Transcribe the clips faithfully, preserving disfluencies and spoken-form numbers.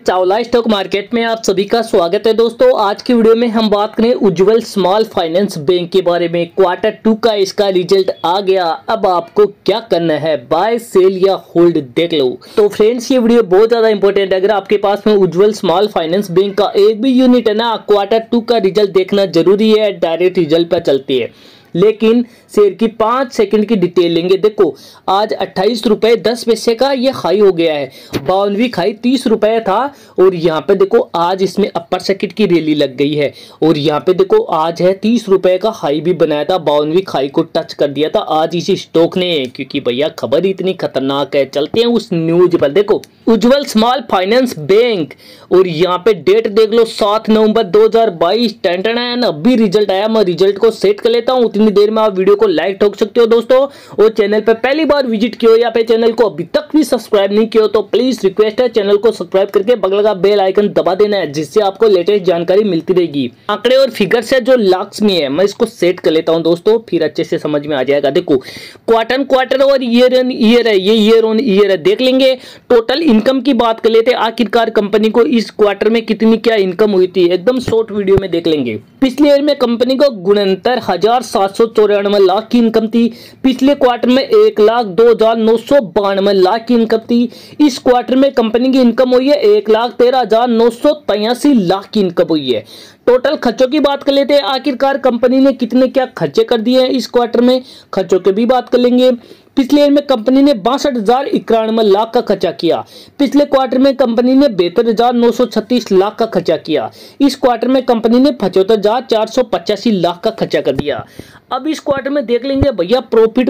Chawla stock market में आप सभी का स्वागत है दोस्तों। आज की वीडियो में हम बात करें उज्जवल स्मॉल फाइनेंस बैंक के बारे में। क्वार्टर टू का इसका रिजल्ट आ गया। अब आपको क्या करना है, बाय सेल या होल्ड देख लो। तो फ्रेंड्स, ये वीडियो बहुत ज्यादा इंपॉर्टेंट है। अगर आपके पास में उज्जवल स्मॉल फाइनेंस बैंक का एक भी यूनिट है ना, क्वार्टर टू का रिजल्ट देखना जरूरी है। डायरेक्ट रिजल्ट पर चलती है, लेकिन शेयर की पाँच सेकंड की डिटेल लेंगे। देखो, आज अट्ठाईस रुपए दस पैसे का ये हाई हो गया है। बावनवी खाई तीस रुपए था और यहाँ पे देखो आज इसमें अपर सर्किट की रैली लग गई है और यहाँ पे देखो आज है तीस रुपए का हाई भी बनाया था, बावनवी खाई को टच कर दिया था आज इसी स्टॉक ने, क्योंकि भैया खबर इतनी खतरनाक है। चलते हैं उस न्यूज पर। देखो, उज्जवल स्मॉल फाइनेंस बैंक और यहाँ पे डेट देख लो, सात नवंबर दो हजार बाईस। टेंटन अभी रिजल्ट आया। मैं रिजल्ट को सेट कर लेता हूँ, उतनी देर में आप वीडियो को लाइक ठोक सकते हो दोस्तों। और चैनल पर पहली बार विजिट किया हो या फिर चैनल को अभी तक भी सब्सक्राइब नहीं किया हो तो प्लीज रिक्वेस्ट है, चैनल को सब्सक्राइब करके बगल का बेल आइकन दबा देना है, जिससे आपको लेटेस्ट जानकारी मिलती रहेगी। आंकड़े और फिगर्स है जो लाख्स में है, मैं इसको सेट कर लेता हूं दोस्तों, फिर अच्छे से समझ में आ जाएगा। देखो, क्वार्टर क्वार्टर और ईयर ऑन ईयर है, ये ईयर ऑन ईयर है। देख लेंगे टोटल इनकम की बात कर लेते हैं। आखिरकार कंपनी को इस क्वार्टर में कितनी क्या इनकम हुई थी, एकदम शॉर्ट वीडियो में देख लेंगे। पिछले ईयर में कंपनी को गुणंतर हजार सात सौ चौरानवे लाख की इनकम थी। पिछले क्वार्टर में एक लाख दो हजार नौ सौ बानवे लाख की इनकम थी। इस क्वार्टर में कंपनी की इनकम हुई है एक लाख तेरह हजार नौ सौ तिरासी लाख की इनकम हुई है। टोटल खर्चों की बात कर लेते हैं। आखिरकार कंपनी ने कितने क्या खर्चे कर दिए हैं इस क्वार्टर में, खर्चों के भी बात कर लेंगे। पिछले ईयर में कंपनी ने बासठ हजार इक्यानवे लाख का खर्चा किया। पिछले क्वार्टर में कंपनी ने बहत्तर हजार नौ सौ छत्तीस लाख का खर्चा किया। इस क्वार्टर में कंपनी ने पचहत्तर हजार चार सौ पचासी लाख का खर्चा कर दिया। अब इस क्वार्टर में देख लेंगे भैया प्रॉफिट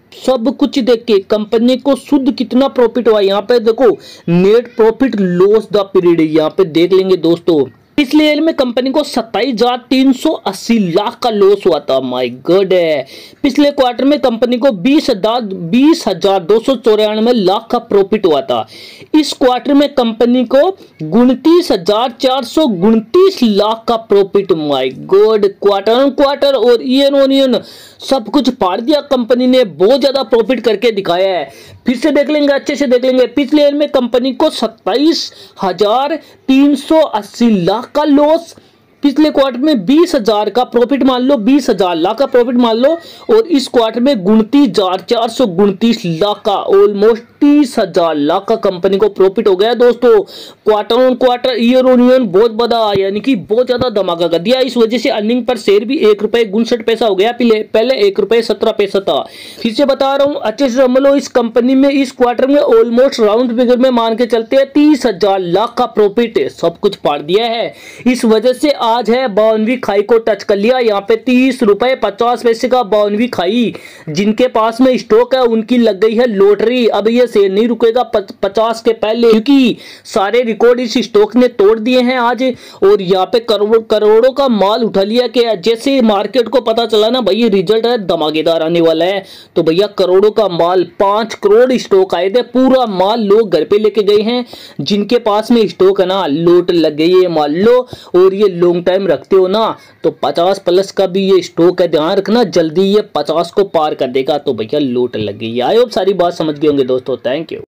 सब कुछ देख के कंपनी को शुद्ध कितना प्रॉफिट हुआ। यहाँ पे देखो, net profit loss the period यहाँ पे देख लेंगे दोस्तों। पिछले ईयर में कंपनी को सत्ताईस हजार तीन सौ अस्सी लाख का लॉस हुआ था। माय गॉड है। पिछले क्वार्टर में कंपनी को बीस हजार बीस हजार दो सौ चौरानवे लाख का प्रॉफिट हुआ था। इस क्वार्टर में कंपनी को उनतीस हजार चार सौ उनतीस लाख का profit. My god, quarter on quarter और ईयर ऑन ईयर सब कुछ फाड़ दिया कंपनी ने, बहुत ज्यादा प्रॉफिट करके दिखाया है। फिर से देख लेंगे, अच्छे से देख लेंगे। पिछले ईयर में कंपनी को सत्ताईस हजार तीन सौ अस्सी लाख का लॉस, पिछले क्वार्टर में बीस हजार का प्रॉफिट मान लो, बीस हजार लाख का प्रॉफिट मान लो, और इस क्वार्टर में उनतीस हजार चार सौ उनतीस लाख का, ऑलमोस्ट तीस हजार लाख का कंपनी को प्रॉफिट हो गया दोस्तों। Quarter on quarter, year on year बहुत बड़ा, यानी कि बहुत ज्यादा धमाका कर दिया। इस वजह से अर्निंग पर शेयर भी एक रुपए उनसठ पैसा हो गया, पहले पहले एक रुपए सत्रह पैसा था। फिर से बता रहा हूँ, अच्छे से समझ लो, इस कंपनी में इस क्वार्टर में ऑलमोस्ट राउंड फिगर में मान के चलते हैं तीस हजार लाख का प्रॉफिट, सब कुछ पार दिया है। इस वजह से आज है बावनवी खाई को टच कर लिया। यहाँ पे तीस रुपए पचास पैसे का बावनवी खाई, जिनके पास में स्टॉक है उनकी लग गई है लॉटरी। अब ये शेयर नहीं रुकेगा पचास के पहले, क्योंकि सारे रिकॉर्ड इस स्टॉक ने तोड़ दिए हैं आज। और यहाँ पे करोड़ करोड़ों का माल उठा लिया कि जैसे मार्केट को पता चला ना भाई रिजल्ट है धमाकेदार आने वाला है, तो भैया करोड़ों का माल, पांच करोड़ स्टॉक आए थे, पूरा माल लोग घर पे लेके गए हैं। जिनके पास में स्टॉक है ना, लोट लग गई है मान लो, और ये लॉन्ग टाइम रखते हो ना तो पचास प्लस का भी ये स्टॉक है, ध्यान रखना जल्दी ये पचास को पार कर देगा। तो भैया लोट लग गई। आई होप सारी बात समझ गए होंगे दोस्तों। Thank you.